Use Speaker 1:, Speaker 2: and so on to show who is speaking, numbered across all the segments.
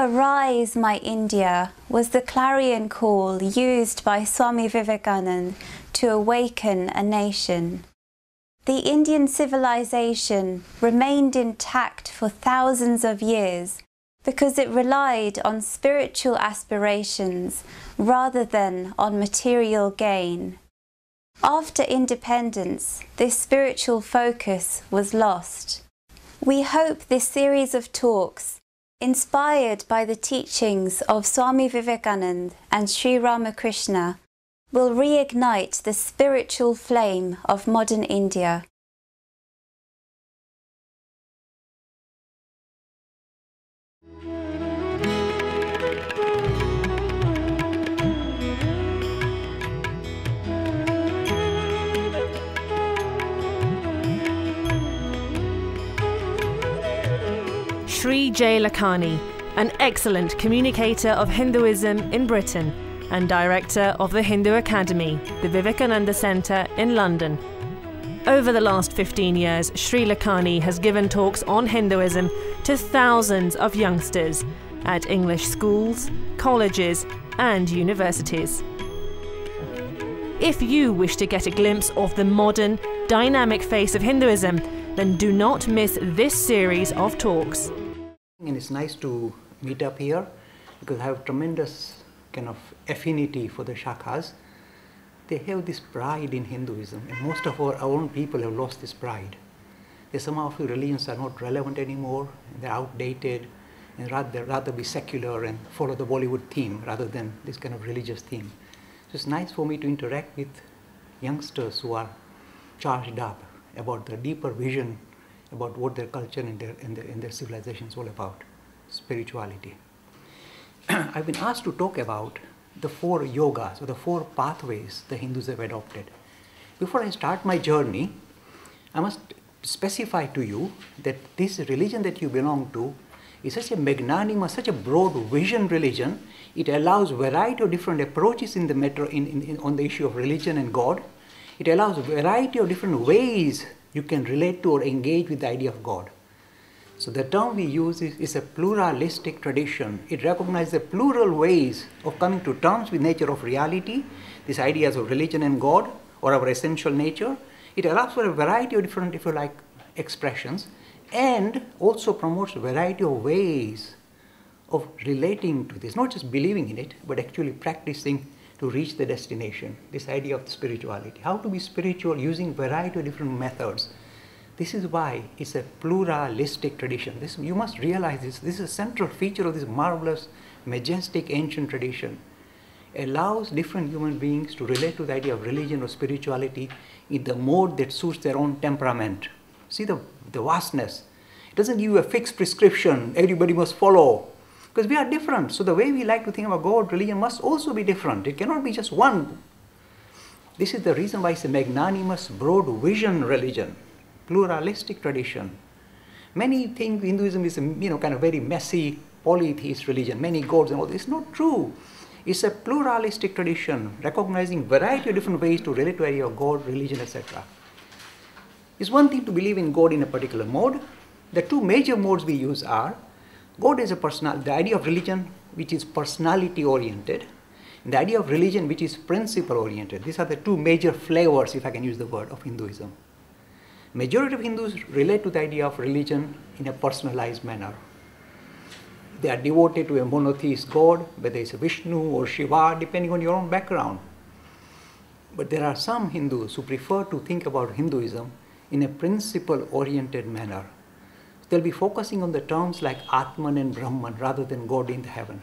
Speaker 1: "Arise, my India" was the clarion call used by Swami Vivekananda to awaken a nation. The Indian civilization remained intact for thousands of years because it relied on spiritual aspirations rather than on material gain. After independence, this spiritual focus was lost. We hope this series of talks, inspired by the teachings of Swami Vivekananda and Sri Ramakrishna, will reignite the spiritual flame of modern India.
Speaker 2: Sri J. Lakhani, an excellent communicator of Hinduism in Britain and director of the Hindu Academy, the Vivekananda Centre in London. Over the last 15 years, Sri Lakhani has given talks on Hinduism to thousands of youngsters at English schools, colleges and universities. If you wish to get a glimpse of the modern, dynamic face of Hinduism, then do not miss this series of talks.
Speaker 3: And it's nice to meet up here because I have tremendous kind of affinity for the Shakhas. They have this pride in Hinduism, and most of our own people have lost this pride. They somehow feel religions are not relevant anymore, they're outdated, and rather be secular and follow the Bollywood theme rather than this kind of religious theme. So it's nice for me to interact with youngsters who are charged up about the deeper vision about what their culture and their civilization is all about, spirituality. I've been asked to talk about the 4 yogas, or the 4 pathways the Hindus have adopted. Before I start my journey, I must specify to you that this religion that you belong to is such a magnanimous, such a broad vision religion. It allows variety of different approaches in the matter on the issue of religion and God. It allows a variety of different ways you can relate to or engage with the idea of God. So the term we use is a pluralistic tradition. It recognizes the plural ways of coming to terms with nature of reality, these ideas of religion and God, or our essential nature. It allows for a variety of different, if you like, expressions, and also promotes a variety of ways of relating to this, not just believing in it, but actually practicing to reach the destination, this idea of spirituality. How to be spiritual using variety of different methods. This is why it's a pluralistic tradition. You must realize this. This is a central feature of this marvelous, majestic, ancient tradition. It allows different human beings to relate to the idea of religion or spirituality in the mode that suits their own temperament. See the vastness. It doesn't give you a fixed prescription, everybody must follow. Because we are different. So the way we like to think about God, religion must also be different. It cannot be just one. This is the reason why it's a magnanimous, broad vision religion, pluralistic tradition. Many think Hinduism is a kind of very messy, polytheist religion, many gods and all this. It's not true. It's a pluralistic tradition, recognizing variety of different ways to relate to the idea of God, religion, etc. It's one thing to believe in God in a particular mode. The 2 major modes we use are God is a personality, the idea of religion which is personality oriented, and the idea of religion which is principle oriented. These are the 2 major flavors, if I can use the word, of Hinduism. Majority of Hindus relate to the idea of religion in a personalized manner. They are devoted to a monotheist God, whether it's Vishnu or Shiva, depending on your own background. But there are some Hindus who prefer to think about Hinduism in a principle oriented manner. They'll be focusing on the terms like Atman and Brahman rather than God in the heaven.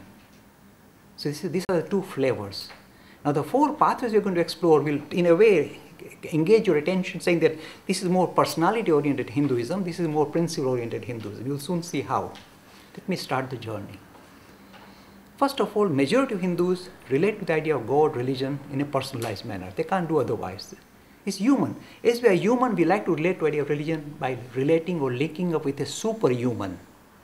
Speaker 3: So these are the 2 flavors. Now the 4 pathways we're going to explore will in a way engage your attention, saying that this is more personality oriented Hinduism, this is more principle oriented Hinduism. You'll soon see how. Let me start the journey. First of all, majority of Hindus relate to the idea of God, religion in a personalized manner. They can't do otherwise. It's human. As we are human, we like to relate to the idea of religion by relating or linking up with a superhuman.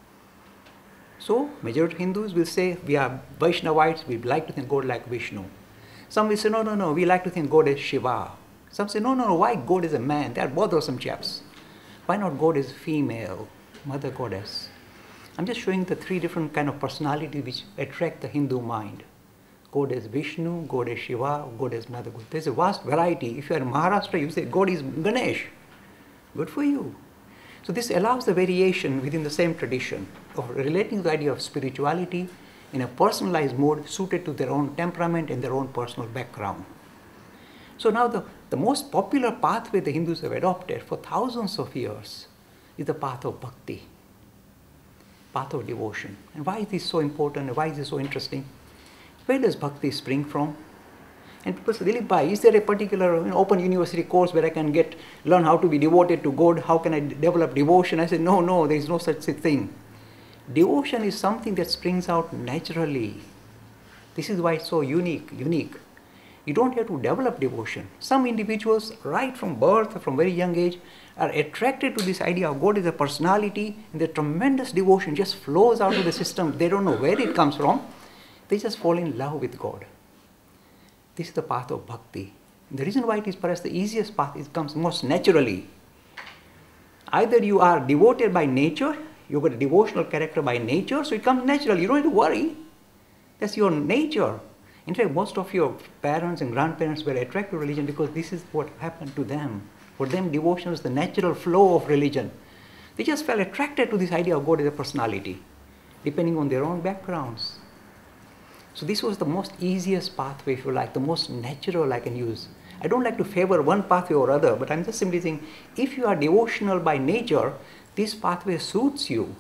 Speaker 3: So, majority of Hindus will say, we are Vaishnavites, we like to think God like Vishnu. Some will say, no, we like to think God as Shiva. Some say, no, why God is a man? They are bothersome chaps. Why not God is female, mother goddess? I'm just showing the three different kind of personalities which attract the Hindu mind. God is Vishnu, God is Shiva, God is Mother God. There's a vast variety. If you are in Maharashtra, you say God is Ganesh. Good for you. So this allows the variation within the same tradition of relating to the idea of spirituality in a personalized mode suited to their own temperament and their own personal background. So now the most popular pathway the Hindus have adopted for thousands of years is the path of bhakti, path of devotion. And why is this so important and why is this so interesting? Where does bhakti spring from? And people say, Dilip, is there a particular open university course where I can learn how to be devoted to God? How can I develop devotion? I said, no, there is no such thing. Devotion is something that springs out naturally. This is why it's so unique. You don't have to develop devotion. Some individuals, right from birth, from very young age, are attracted to this idea of God as a personality, and the tremendous devotion just flows out of the system. They don't know where it comes from. They just fall in love with God. This is the path of bhakti. And the reason why it is perhaps the easiest path, it comes most naturally. Either you are devoted by nature, you've got a devotional character by nature, so it comes naturally. You don't have to worry. That's your nature. In fact, most of your parents and grandparents were attracted to religion because this is what happened to them. For them, devotion was the natural flow of religion. They just felt attracted to this idea of God as a personality, depending on their own backgrounds. So this was the most easiest pathway, if you like, the most natural I can use. I don't like to favor one pathway or other, but I'm just simply saying, if you are devotional by nature, this pathway suits you.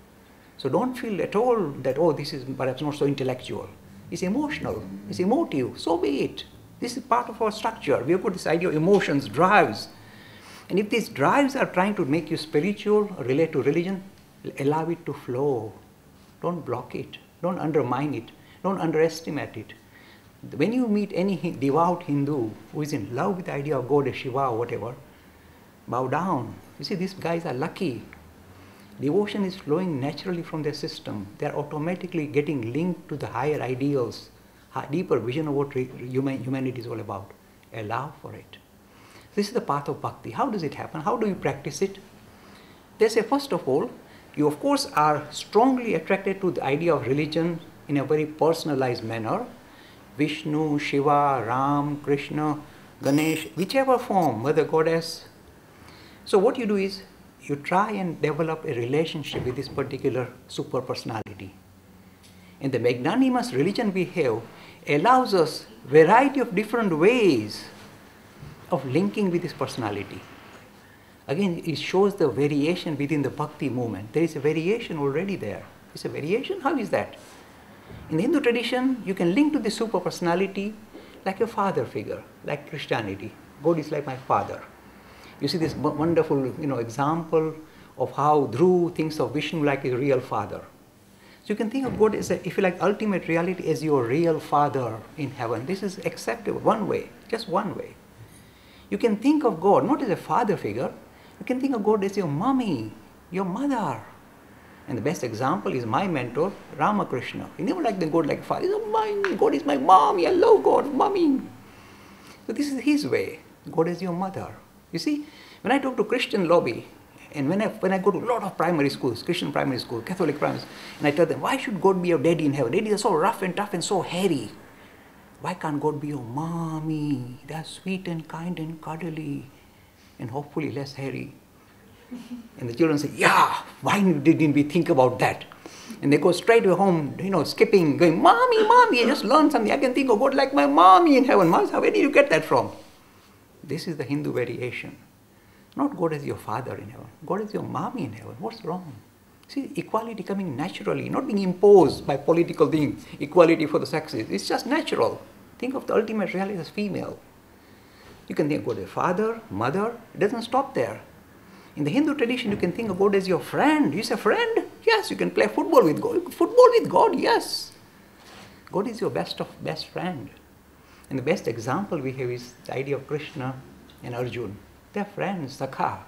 Speaker 3: So don't feel at all that, this is perhaps not so intellectual. It's emotional, it's emotive, so be it. This is part of our structure. We have got this idea of emotions, drives. And if these drives are trying to make you spiritual or relate to religion, allow it to flow. Don't block it, don't undermine it. Don't underestimate it. When you meet any devout Hindu who is in love with the idea of God as Shiva or whatever, bow down. You see, these guys are lucky. Devotion is flowing naturally from their system. They are automatically getting linked to the higher ideals, deeper vision of what humanity is all about. Allow for it. This is the path of bhakti. How does it happen? How do you practice it? They say, first of all, you of course are strongly attracted to the idea of religion in a very personalized manner. Vishnu, Shiva, Ram, Krishna, Ganesh, whichever form, Mother Goddess. So what you do is, you try and develop a relationship with this particular super personality. And the magnanimous religion we have allows us variety of different ways of linking with this personality. Again, it shows the variation within the bhakti movement. There is a variation already there. It's a variation? How is that? In the Hindu tradition, you can link to the super personality like a father figure, like Christianity. God is like my father. You see this wonderful example of how Dhruv thinks of Vishnu like a real father. So you can think of God as, if you like, ultimate reality as your real father in heaven. This is acceptable, one way, just one way. You can think of God not as a father figure, you can think of God as your mommy, your mother. And the best example is my mentor, Ramakrishna. He never liked the God like father. He said, God is my mommy, I love God, mommy. So this is his way. God is your mother. You see, when I talk to Christian lobby, and when I go to a lot of primary schools, Christian primary school, Catholic primary schools, and I tell them, why should God be your daddy in heaven? Daddies are so rough and tough and so hairy. Why can't God be your mommy? They are sweet and kind and cuddly, and hopefully less hairy. And the children say, yeah, why didn't we think about that? And they go straight home, skipping, going, mommy, mommy, I just learned something. I can think of God like my mommy in heaven. Where did you get that from? This is the Hindu variation. Not God as your father in heaven. God as your mommy in heaven. What's wrong? See, equality coming naturally, not being imposed by political things, equality for the sexes. It's just natural. Think of the ultimate reality as female. You can think of God as father, mother. It doesn't stop there. In the Hindu tradition, you can think of God as your friend. You say, friend? Yes, you can play football with God. Football with God, yes. God is your best friend. And the best example we have is the idea of Krishna and Arjuna. They're friends, Sakha.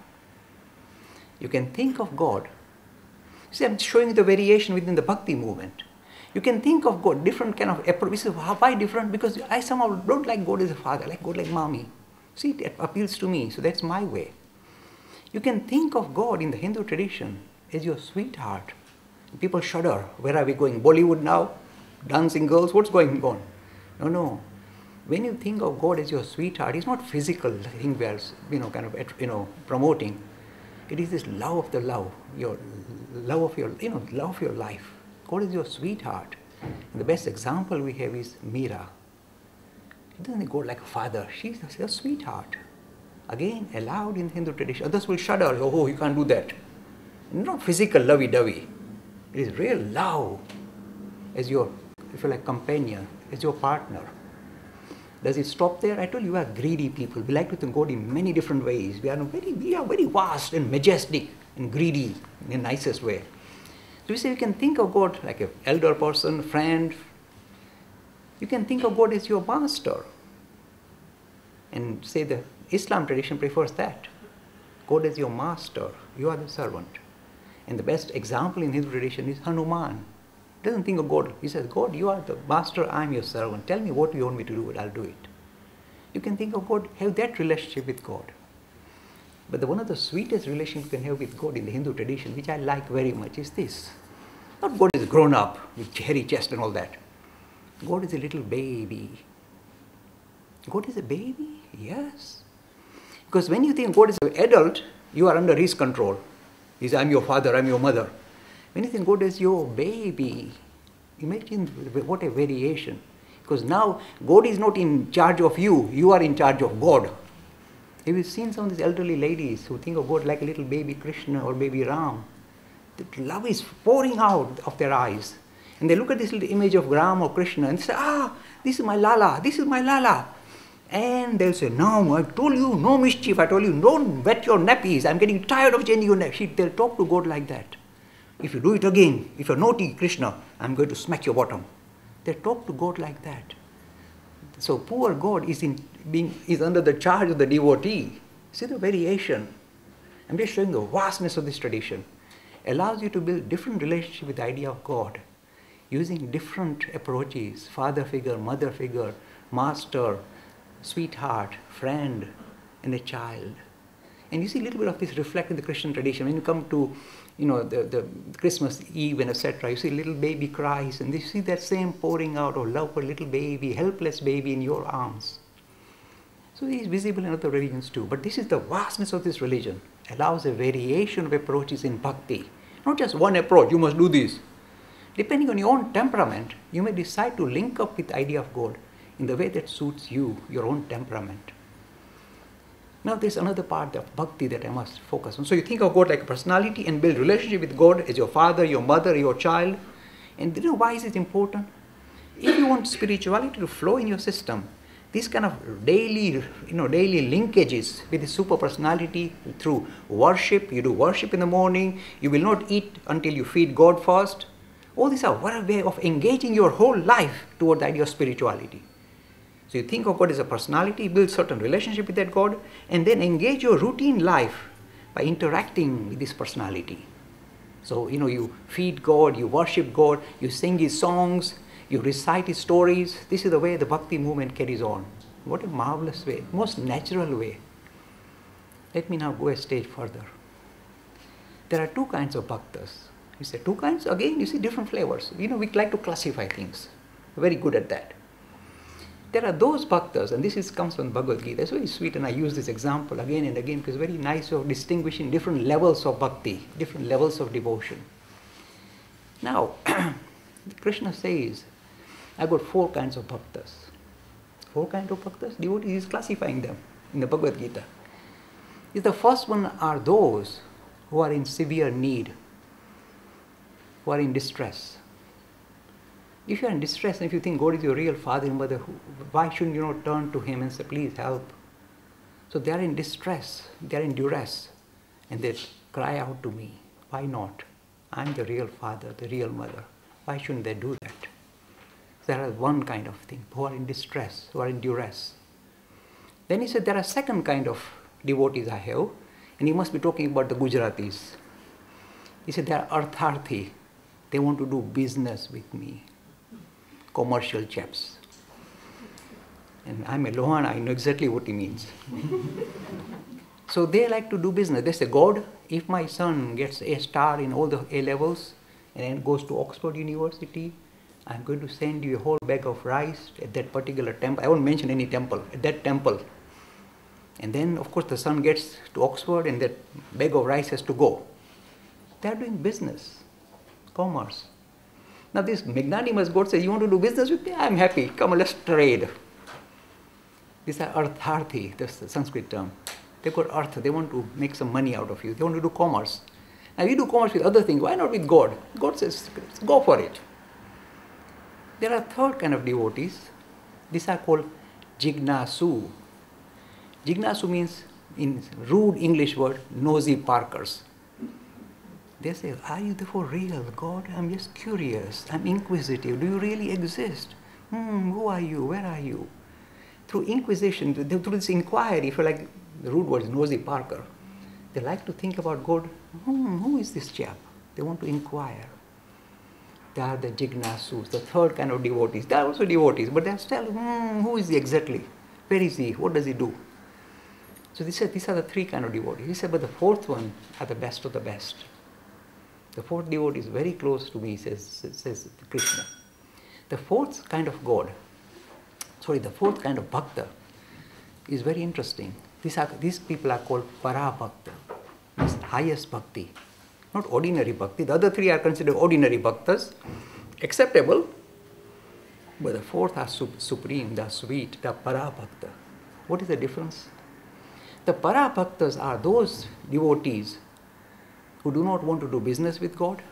Speaker 3: You can think of God. See, I'm showing the variation within the bhakti movement. You can think of God, different kind of approach. Why different? Because I somehow don't like God as a father, I like God like mommy. See, it appeals to me, so that's my way. You can think of God in the Hindu tradition as your sweetheart, People shudder. Where are we going? Bollywood now? Dancing girls? What's going on? No, no. When you think of God as your sweetheart, it's not physical thing we are, promoting. It is this love of the love, your love of your, love of your life. God is your sweetheart. And the best example we have is Meera. She doesn't think God like a father. She's a sweetheart. Again, allowed in Hindu tradition. Others will shudder. Oh, you can't do that. Not physical lovey-dovey. It is real love as your, if you like, companion, as your partner. Does it stop there? I told you, we are greedy people. We like to think God in many different ways. We are very vast and majestic and greedy in the nicest way. So we say we can think of God like an elder person, friend. You can think of God as your master. And say the Islam tradition prefers that. God is your master. You are the servant. And the best example in Hindu tradition is Hanuman. He doesn't think of God. He says, God, you are the master, I am your servant. Tell me what you want me to do, and I'll do it. You can think of God, have that relationship with God. But one of the sweetest relations you can have with God in the Hindu tradition, which I like very much, is this. Not God is grown up with hairy chest and all that. God is a little baby. God is a baby? Yes. Because when you think God is an adult, you are under His control. He says, I'm your father, I'm your mother. When you think God is your baby, imagine what a variation. Because now God is not in charge of you, you are in charge of God. Have you seen some of these elderly ladies who think of God like a little baby Krishna or baby Ram? The love is pouring out of their eyes. And they look at this little image of Ram or Krishna and say, this is my Lala, this is my Lala. And they'll say, no, I told you, no mischief. I told you, don't wet your nappies. I'm getting tired of changing your nappies. They'll talk to God like that. If you do it again, if you're naughty, Krishna, I'm going to smack your bottom. They talk to God like that. So poor God is under the charge of the devotee. See the variation. I'm just showing the vastness of this tradition. Allows you to build different relationship with the idea of God, using different approaches, father figure, mother figure, master, sweetheart, friend, and a child. And you see a little bit of this reflected in the Christian tradition. When you come to, the Christmas Eve and etc., you see little baby cries, and you see that same pouring out of love for little baby, helpless baby in your arms. So it is visible in other religions too. But this is the vastness of this religion. Allows a variation of approaches in bhakti. Not just one approach, you must do this. Depending on your own temperament, you may decide to link up with the idea of God in the way that suits you, your own temperament. Now there's another part of bhakti that I must focus on. So you think of God like a personality and build relationship with God as your father, your mother, your child. And why is it important? If you want spirituality to flow in your system, these kind of daily linkages with the super personality through worship, you do worship in the morning, you will not eat until you feed God first. All these are one way of engaging your whole life toward the idea of spirituality. So you think of God as a personality, build certain relationship with that God, and then engage your routine life by interacting with this personality. So, you feed God, you worship God, you sing His songs, you recite His stories. This is the way the bhakti movement carries on. What a marvelous way, most natural way. Let me now go a stage further. There are two kinds of bhaktas. You say two kinds? Again, you see different flavors. We like to classify things. We're very good at that. There are those bhaktas, and this comes from Bhagavad Gita. It's very sweet, and I use this example again and again because it's very nice of distinguishing different levels of bhakti, different levels of devotion. Now, Krishna says, I've got 4 kinds of bhaktas. 4 kinds of bhaktas? Devotee is classifying them in the Bhagavad Gita. The first one are those who are in severe need, who are in distress. If you are in distress and if you think God is your real father and mother, why shouldn't you not turn to Him and say, please help? So they are in distress, they are in duress, and they cry out to me. Why not? I'm the real father, the real mother. Why shouldn't they do that? There are one kind of thing, who are in distress, who are in duress. Then he said, there are second kind of devotees I have, and he must be talking about the Gujaratis. He said, they are artharthi. They want to do business with me. Commercial chaps. And I'm a Lohana, I know exactly what he means. So they like to do business. They say, God, if my son gets a star in all the A levels, and then goes to Oxford University. I'm going to send you a whole bag of rice at that particular temple. I won't mention any temple, at that temple. And then, of course, the son gets to Oxford and that bag of rice has to go. They're doing business, commerce. Now this magnanimous God says, you want to do business with me? I'm happy. Come on, let's trade. These are artharthi, that's the Sanskrit term. They've got artha. They want to make some money out of you. They want to do commerce. Now you do commerce with other things. Why not with God? God says, go for it. There are a third kind of devotees. These are called jignasu. Jignasu means, in rude English word, nosy parkers. They say, are you for real, God? I'm just curious. I'm inquisitive. Do you really exist? Who are you? Where are you? Through inquisition, through this inquiry, if you like, the rude word is nosy parker, they like to think about God. Who is this chap? They want to inquire. They are the jignasus, the third kind of devotees. They are also devotees, but they are still, who is he exactly? Where is he? What does he do? So these are the three kind of devotees. He said, but the fourth one are the best of the best. The fourth devotee is very close to me, says Krishna. The fourth kind of God, the fourth kind of bhakta is very interesting. These people are called para-bhakta, means highest bhakti, not ordinary bhakti. The other three are considered ordinary bhaktas, acceptable, but the fourth are supreme, the sweet, the para-bhakta. What is the difference? The para-bhaktas are those devotees who do not want to do business with God,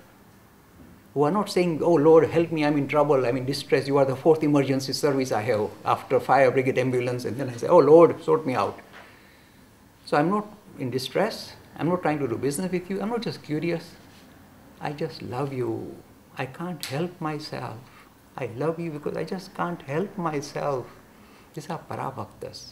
Speaker 3: who are not saying, oh Lord, help me, I'm in trouble, I'm in distress, you are the fourth emergency service I have after fire brigade ambulance, and then I say, oh Lord, sort me out. So I'm not in distress, I'm not trying to do business with you, I'm not just curious, I just love you, I can't help myself. I love you because I just can't help myself. These are para-bhaktas.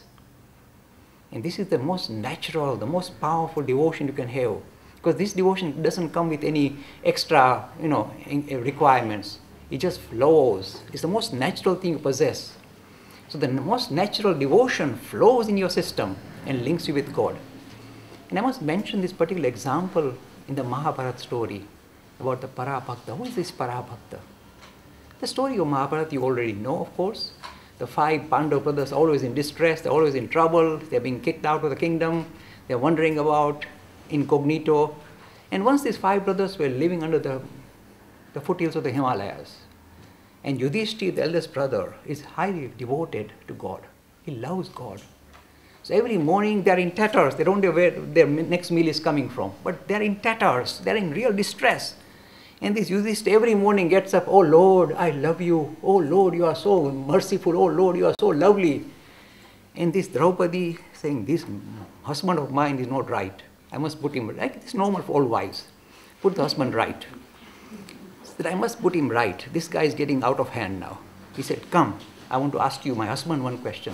Speaker 3: And this is the most natural, the most powerful devotion you can have. Because this devotion doesn't come with any extra, requirements. It just flows. It's the most natural thing you possess. So the most natural devotion flows in your system and links you with God. And I must mention this particular example in the Mahabharata story about the para-bhakta. Who is this para-bhakta? The story of Mahabharata you already know, of course. The 5 Pandava brothers are always in distress, they're always in trouble, they're being kicked out of the kingdom, they're wandering about incognito. And once these 5 brothers were living under the foothills of the Himalayas, and Yudhishthira, the eldest brother, is highly devoted to God. He loves God. So every morning they're in tatters, they don't know where their next meal is coming from, but they're in tatters, they're in real distress. And this Yudhishthira every morning gets up, oh Lord, I love you. Oh Lord, you are so merciful. Oh Lord, you are so lovely. And this Draupadi saying, this husband of mine is not right. I must put him right. It's normal for all wives. Put the husband right. That I must put him right. This guy is getting out of hand now. He said, come, I want to ask you, my husband, one question.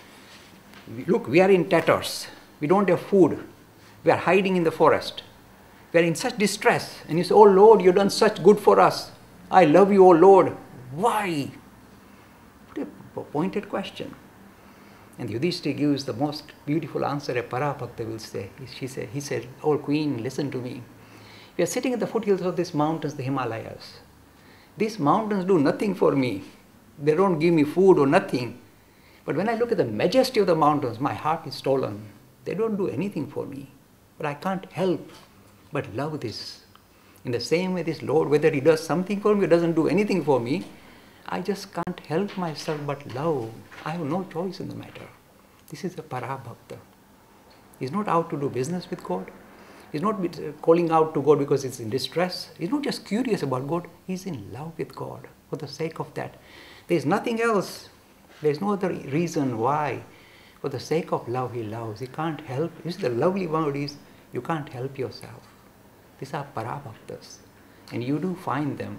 Speaker 3: Look, we are in tatters. We don't have food. We are hiding in the forest. We are in such distress. And you say, oh Lord, you've done such good for us. I love you, oh Lord. Why? What a pointed question. And Yudhishthira gives the most beautiful answer a para-bhakta will say. He said, oh Queen, listen to me. We are sitting at the foothills of these mountains, the Himalayas. These mountains do nothing for me. They don't give me food or nothing. But when I look at the majesty of the mountains, my heart is stolen. They don't do anything for me. But I can't help but love this. In the same way, this Lord, whether he does something for me or doesn't do anything for me, I just can't help myself but love. I have no choice in the matter. This is a para-bhakta. He's not out to do business with God. He's not calling out to God because he's in distress. He's not just curious about God. He's in love with God for the sake of that. There's nothing else. There's no other reason why. For the sake of love, he loves. He can't help. This is the lovely word is, you can't help yourself. These are para-bhaktas. And you do find them.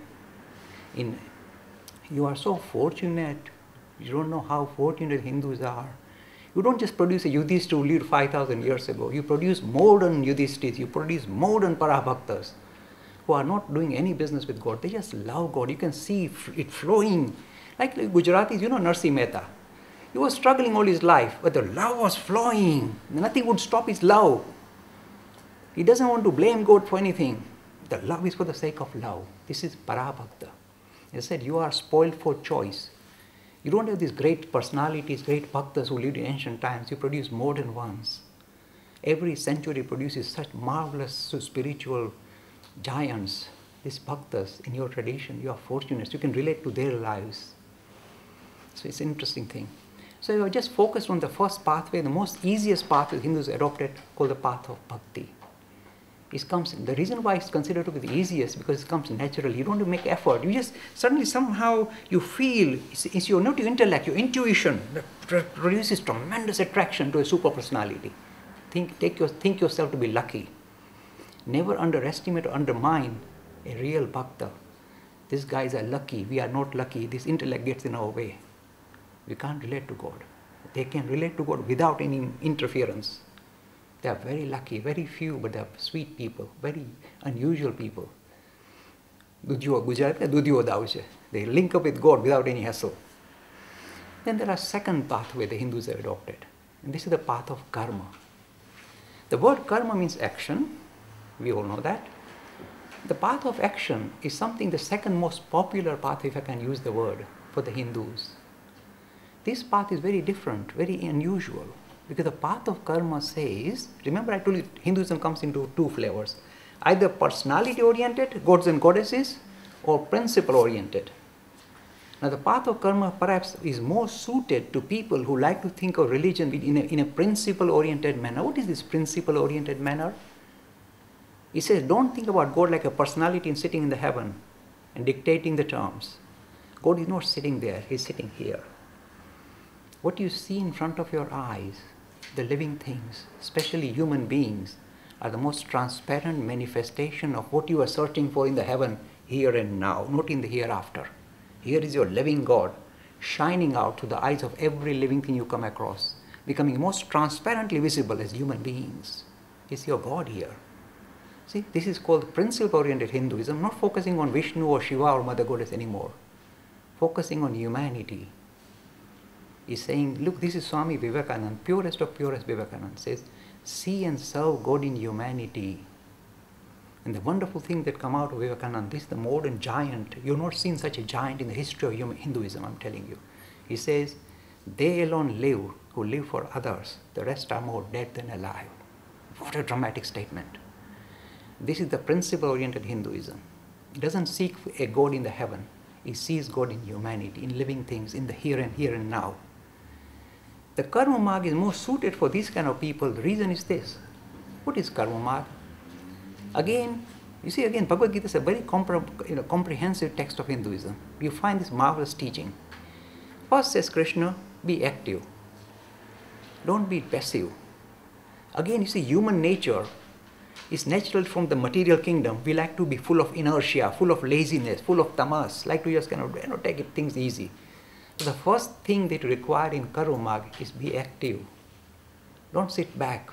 Speaker 3: You are so fortunate. You don't know how fortunate Hindus are. You don't just produce a Yudhishthira who lived 5,000 years ago. You produce modern Yudhishtiras. You produce modern para-bhaktas who are not doing any business with God. They just love God. You can see it flowing. Like Gujaratis, Narsi Mehta. He was struggling all his life, but the love was flowing. Nothing would stop his love. He doesn't want to blame God for anything. bhakta. Love is for the sake of love. This is parabhakta. He said, you are spoiled for choice. You don't have these great personalities, great bhaktas who lived in ancient times. You produce modern ones. Every century produces such marvelous spiritual giants, these bhaktas in your tradition. You are fortunate. You can relate to their lives. So it's an interesting thing. So you are just focused on the first pathway, the most easiest pathway Hindus adopted, called the path of bhakti. The reason why it's considered to be the easiest because it comes naturally. You don't have to make effort. You just suddenly somehow you feel, it's your not your intellect, your intuition that produces tremendous attraction to a super personality. Think yourself to be lucky. Never underestimate or undermine a real bhakta. These guys are lucky. We are not lucky. This intellect gets in our way. We can't relate to God. They can relate to God without any interference. They are very lucky, very few, but they are sweet people, very unusual people. They link up with God without any hassle. Then there are second pathway the Hindus have adopted. And this is the path of karma. The word karma means action. We all know that. The path of action is something, the second most popular path, if I can use the word, for the Hindus. This path is very different, very unusual. Because the path of karma says, remember I told you Hinduism comes into two flavors. Either personality oriented, gods and goddesses, or principle oriented. Now the path of karma perhaps is more suited to people who like to think of religion in a principle oriented manner. What is this principle oriented manner? He says, don't think about God like a personality and sitting in the heaven and dictating the terms. God is not sitting there, He's sitting here. What you see in front of your eyes, the living things, especially human beings, are the most transparent manifestation of what you are searching for in the heaven, here and now, not in the hereafter. Here is your living God, shining out through the eyes of every living thing you come across, becoming most transparently visible as human beings. It's your God here. See, this is called principle-oriented Hinduism, not focusing on Vishnu or Shiva or Mother Goddess anymore, focusing on humanity. He's saying, look, this is Swami Vivekananda, purest of purest Vivekananda, says, see and serve God in humanity. And the wonderful thing that come out of Vivekananda, this is the modern giant. You've not seen such a giant in the history of Hinduism, I'm telling you. He says, they alone live who live for others. The rest are more dead than alive. What a dramatic statement. This is the principle-oriented Hinduism. It doesn't seek a God in the heaven. It sees God in humanity, in living things, in the here and now. The karma marg is more suited for these kind of people. The reason is this. What is karma marg? Again, you see, Bhagavad Gita is a very comprehensive text of Hinduism. You find this marvelous teaching. First says Krishna, be active. Don't be passive. Again, you see, human nature is natural from the material kingdom. We like to be full of inertia, full of laziness, full of tamas, like to just take things easy. So the first thing that you require in karma marg is be active. Don't sit back.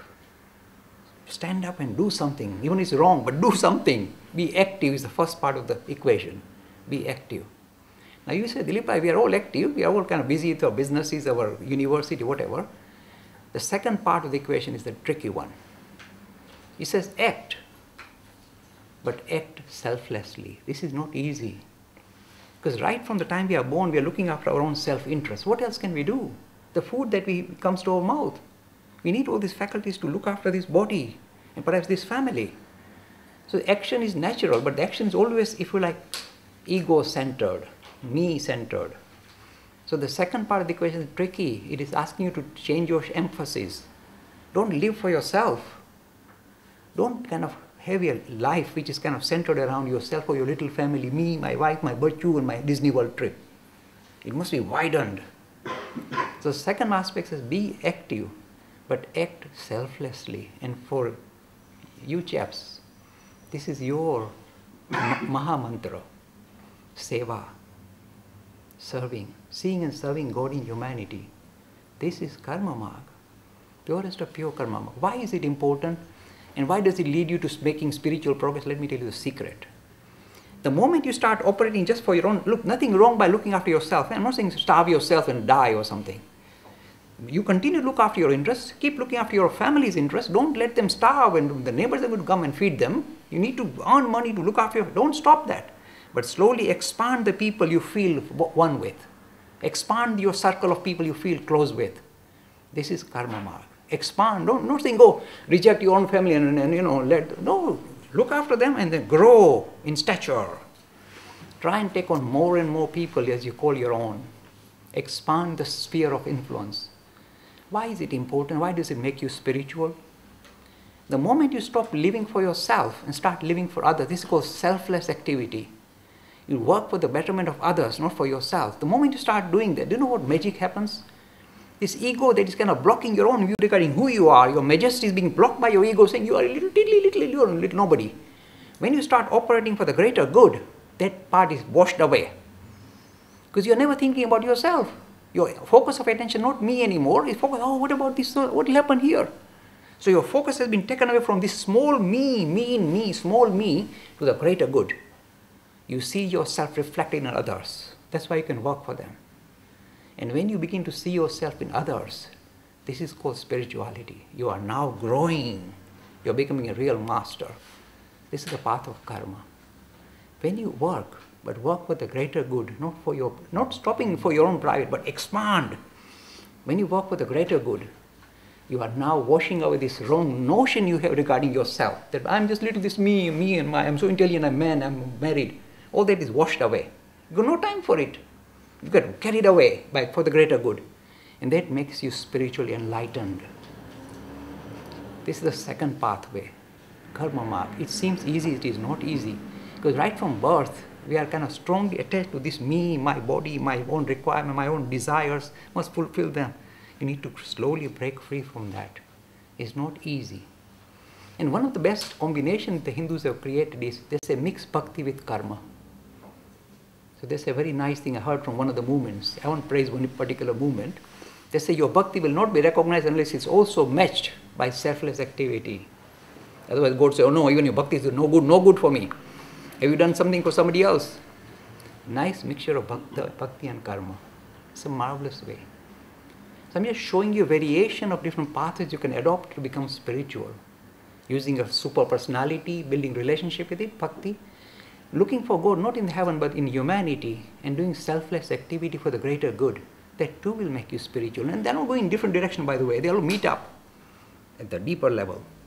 Speaker 3: Stand up and do something. Even if it's wrong, but do something. Be active is the first part of the equation. Be active. Now you say, Dilip, we are all active. We are all kind of busy with our businesses, our university, whatever. The second part of the equation is the tricky one. He says act, but act selflessly. This is not easy. Because right from the time we are born, we are looking after our own self-interest. What else can we do? The food that comes to our mouth. We need all these faculties to look after this body and perhaps this family. So action is natural, but the action is always, if you like, ego-centered, me-centered. So the second part of the equation is tricky. It is asking you to change your emphasis. Don't live for yourself. Don't kind of have a life which is kind of centered around yourself or your little family, me, my wife, my virtue, and my Disney World trip. It must be widened. So the second aspect says be active, but act selflessly. And for you chaps, this is your Maha Mantra, Seva, serving, seeing and serving God in humanity. This is karma marg, purest of pure karma marg. Why is it important? And why does it lead you to making spiritual progress? Let me tell you the secret. The moment you start operating just for your own, look, nothing wrong by looking after yourself. I'm not saying starve yourself and die or something. You continue to look after your interests, keep looking after your family's interests, don't let them starve and the neighbors are going to come and feed them. You need to earn money to look after don't stop that. But slowly expand the people you feel one with. Expand your circle of people you feel close with. This is karma mark. Expand, don't think, oh, reject your own family and no, look after them and then grow in stature. Try and take on more and more people as you call your own. Expand the sphere of influence. Why is it important? Why does it make you spiritual? The moment you stop living for yourself and start living for others, this is called selfless activity. You work for the betterment of others, not for yourself. The moment you start doing that, do you know what magic happens? This ego that is kind of blocking your own view regarding who you are, your majesty is being blocked by your ego saying you are a little nobody. When you start operating for the greater good, that part is washed away. Because you are never thinking about yourself. Your focus of attention, not me anymore, is focus, oh, what about this, what will happen here? So your focus has been taken away from this small me, small me, to the greater good. You see yourself reflected in others. That's why you can work for them. And when you begin to see yourself in others, this is called spirituality. You are now growing. You're becoming a real master. This is the path of karma. When you work, but work for the greater good, not stopping for your own private, but expand. When you work for the greater good, you are now washing away this wrong notion you have regarding yourself, that I'm just little this me and I'm so intelligent, I'm man, I'm married. All that is washed away. You've got no time for it. You've got to carry it away for the greater good. And that makes you spiritually enlightened. This is the second pathway, karma mark. It seems easy, it is not easy. Because right from birth, we are kind of strongly attached to this me, my body, my own requirement, my own desires, must fulfill them. You need to slowly break free from that. It's not easy. And one of the best combinations the Hindus have created is they say mix bhakti with karma. So that's a very nice thing I heard from one of the movements. I won't praise one particular movement. They say your bhakti will not be recognized unless it's also matched by selfless activity. Otherwise God says, oh no, even your bhakti is no good for me. Have you done something for somebody else? Nice mixture of bhakti and karma. It's a marvelous way. So I'm just showing you a variation of different paths you can adopt to become spiritual. Using a super personality, building relationship with it, bhakti. Looking for God not in heaven but in humanity and doing selfless activity for the greater good. That too will make you spiritual. And they're not going in different direction, by the way. They all meet up at the deeper level.